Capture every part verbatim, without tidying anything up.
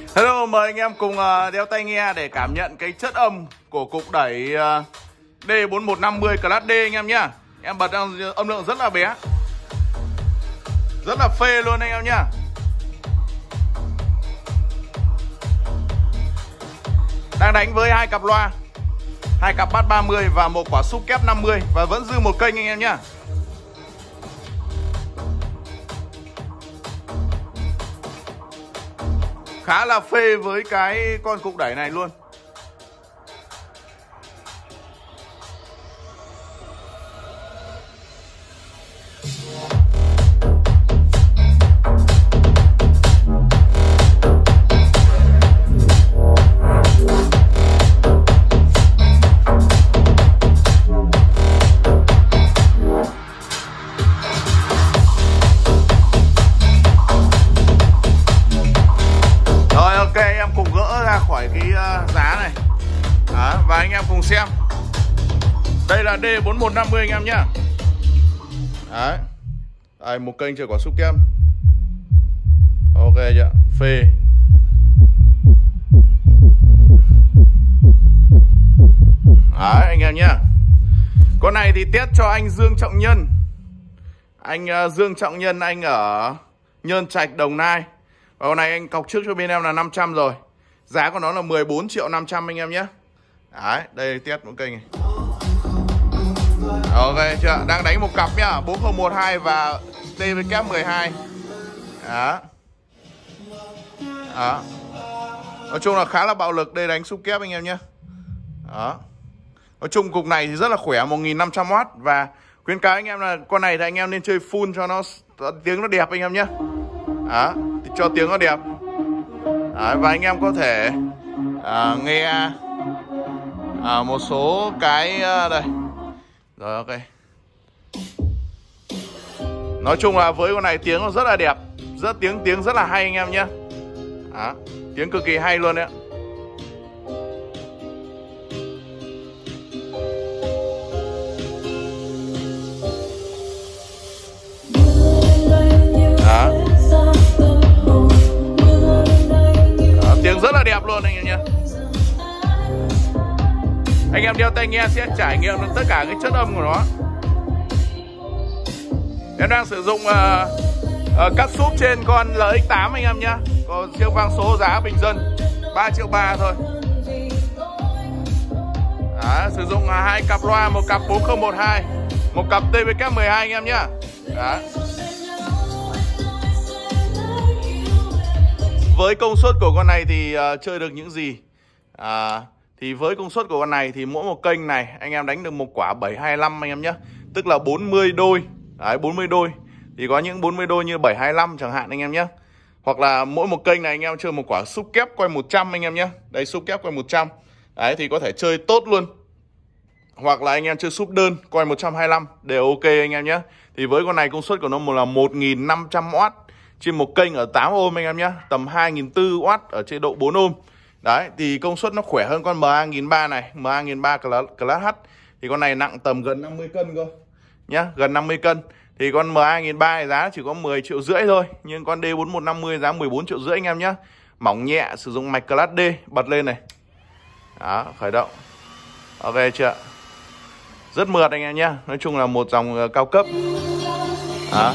Hello, mời anh em cùng uh, đeo tai nghe để cảm nhận cái chất âm của cục đẩy uh, D bốn một năm mươi Class D anh em nhá. Em bật âm lượng rất là bé, rất là phê luôn anh em nhá. Đang đánh với hai cặp loa, hai cặp bass ba mươi và một quả sub kép năm mươi và vẫn dư một kênh anh em nhá. Khá là phê với cái con cục đẩy này luôn. Khỏi cái uh, giá này. Đó, và anh em cùng xem. Đây là D bốn một năm mươi anh em nhá. Đấy. Đây, một kênh chơi quả sub kép. Ok chưa? Phê. Đấy anh em nhá. Con này thì test cho anh Dương Trọng Nhân. Anh uh, Dương Trọng Nhân, anh ở Nhơn Trạch, Đồng Nai. Và con này anh cọc trước cho bên em là năm trăm rồi. Giá của nó là mười bốn triệu năm trăm anh em nhé. Đấy, đây test một kênh này. Ok chưa? Đang đánh một cặp nhá, bốn không một hai và T V K mười hai. Đó. Đó. Nói chung là khá là bạo lực, đây đánh sub kép anh em nhé. Đó. Nói chung cục này thì rất là khỏe, một nghìn năm trăm oát. Và khuyến cáo anh em là con này thì anh em nên chơi full cho nó tiếng nó đẹp anh em nhé. Đó, thì cho tiếng nó đẹp. Đấy, và anh em có thể à, nghe à, một số cái à, đây. Rồi ok. Nói chung là với con này tiếng nó rất là đẹp, rất tiếng tiếng rất là hay anh em nhé. Đó, tiếng cực kỳ hay luôn đấy. Đó. Tiếng rất là đẹp luôn anh em nhé. Anh em đeo tai nghe sẽ trải nghiệm được tất cả cái chất âm của nó. Em đang sử dụng uh, uh, cắt súp trên con L X tám anh em nhé. Còn siêu vang số giá bình dân ba triệu ba thôi. Đó, sử dụng uh, hai cặp loa, một cặp bốn không một hai, một cặp T V K mười hai anh em nhé. Đó. Với công suất của con này thì uh, chơi được những gì? À, thì với công suất của con này thì mỗi một kênh này anh em đánh được một quả bảy hai lăm anh em nhé. Tức là bốn mươi đôi. Đấy, bốn mươi đôi. Thì có những bốn mươi đôi như bảy hai lăm chẳng hạn anh em nhé. Hoặc là mỗi một kênh này anh em chơi một quả sub kép quay một trăm anh em nhé. Đây sub kép quay một trăm. Đấy thì có thể chơi tốt luôn. Hoặc là anh em chơi sub đơn quay một trăm hai mươi lăm đều ok anh em nhé. Thì với con này công suất của nó là một nghìn năm trăm oát trên một kênh ở tám ôm anh em nhé. Tầm hai nghìn bốn trăm oát ở chế độ bốn ôm. Đấy thì công suất nó khỏe hơn con M A một nghìn ba trăm này, M A một nghìn ba trăm Class H. Thì con này nặng tầm gần năm mươi cân cơ nhá, gần năm mươi cân. Thì con M A một nghìn ba trăm giá chỉ có mười triệu rưỡi thôi. Nhưng con D bốn một năm mươi giá mười bốn triệu rưỡi anh em nhé. Mỏng nhẹ, sử dụng mạch Class D. Bật lên này. Đó, khởi động. Ok chưa? Rất mượt anh em nhé. Nói chung là một dòng cao cấp. Đó.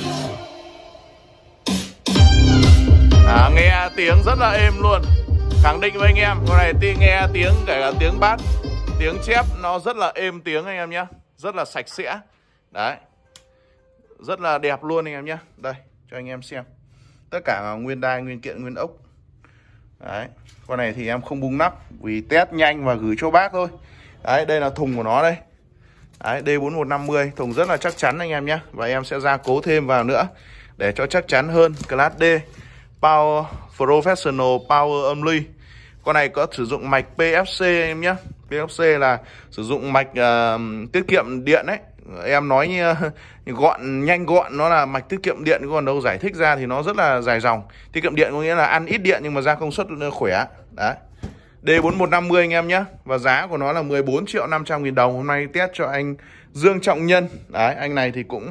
Đó, nghe tiếng rất là êm luôn. Khẳng định với anh em, con này ti nghe tiếng kể cả tiếng bass, tiếng chép nó rất là êm tiếng anh em nhé. Rất là sạch sẽ. Đấy. Rất là đẹp luôn anh em nhé. Đây, cho anh em xem. Tất cả là nguyên đai, nguyên kiện, nguyên ốc. Đấy. Con này thì em không bung nắp vì test nhanh và gửi cho bác thôi. Đấy, đây là thùng của nó đây. Đấy, D bốn một năm mươi, thùng rất là chắc chắn anh em nhé. Và em sẽ gia cố thêm vào nữa để cho chắc chắn hơn. Class D Power Professional Power âm ly. Con này có sử dụng mạch P F C anh em nhé. P F C là sử dụng mạch uh, tiết kiệm điện đấy. Em nói như, như gọn, nhanh gọn, nó là mạch tiết kiệm điện. Còn đâu giải thích ra thì nó rất là dài dòng. Tiết kiệm điện có nghĩa là ăn ít điện nhưng mà ra công suất khỏe. Đấy. D bốn một năm mươi anh em nhé. Và giá của nó là mười bốn triệu năm trăm nghìn đồng. Hôm nay test cho anh Dương Trọng Nhân. Đấy, anh này thì cũng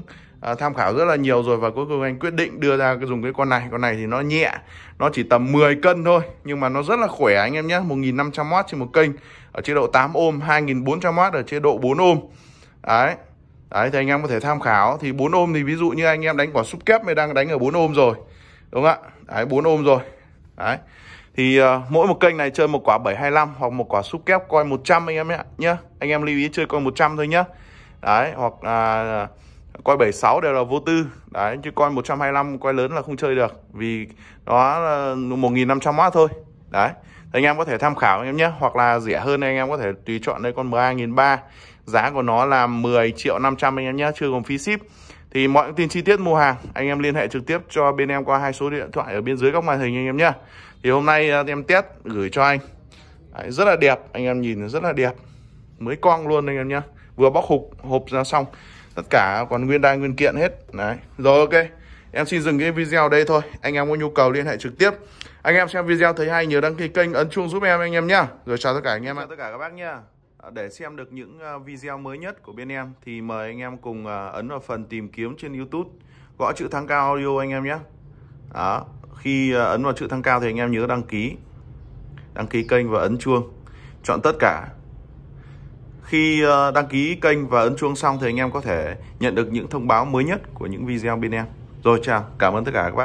à, tham khảo rất là nhiều rồi, và cuối cùng anh quyết định đưa ra cái dùng cái con này. Con này thì nó nhẹ, nó chỉ tầm mười cân thôi, nhưng mà nó rất là khỏe anh em nhé. một nghìn năm trăm oát trên một kênh ở chế độ tám ôm, hai nghìn bốn trăm oát ở chế độ bốn ôm. Đấy. Đấy thì anh em có thể tham khảo. Thì bốn ôm thì ví dụ như anh em đánh quả súp kép mới đang đánh ở bốn ôm rồi, đúng không ạ? Đấy, bốn ôm rồi. Đấy. Thì uh, mỗi một kênh này chơi một quả bảy hai lăm hoặc một quả súp kép coi một trăm anh em nhé. nhá. Anh em lưu ý chơi coi một trăm thôi nhá. Đấy, hoặc uh, coi bảy sáu đều là vô tư. Đấy, chứ coi một trăm hai mươi lăm coi lớn là không chơi được, vì nó là một nghìn năm trăm oát thôi. Đấy. Thì anh em có thể tham khảo anh em nhé. Hoặc là rẻ hơn anh em có thể tùy chọn đây con M hai nghìn ba trăm. Giá của nó là mười triệu năm trăm anh em nhé, chưa gồm phí ship. Thì mọi thông tin chi tiết mua hàng anh em liên hệ trực tiếp cho bên em qua hai số điện thoại ở bên dưới góc màn hình anh em nhé. Thì hôm nay em test gửi cho anh. Đấy, rất là đẹp, anh em nhìn rất là đẹp, mới cong luôn anh em nhé. Vừa bóc hộp hộp ra xong, tất cả còn nguyên đai nguyên kiện hết. Đấy. Rồi ok, em xin dừng cái video đây thôi. Anh em có nhu cầu liên hệ trực tiếp. Anh em xem video thấy hay nhớ đăng ký kênh, ấn chuông giúp em anh em nhá. Rồi chào tất cả anh em, chào tất cả các bác nhá. Để xem được những video mới nhất của bên em thì mời anh em cùng ấn vào phần tìm kiếm trên YouTube, gõ chữ Thắng Cao Audio anh em nhé. Đó, khi ấn vào chữ Thắng Cao thì anh em nhớ đăng ký, đăng ký kênh và ấn chuông, chọn tất cả. Khi đăng ký kênh và ấn chuông xong thì anh em có thể nhận được những thông báo mới nhất của những video bên em. Rồi chào, cảm ơn tất cả các bác.